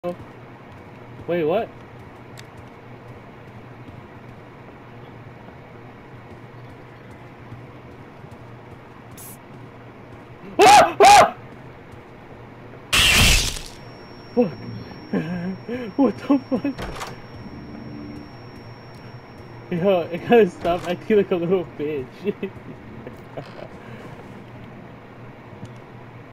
Wait, what? Ah! Ah! Fuck. What the fuck? Yo, I gotta stop acting like a little bitch.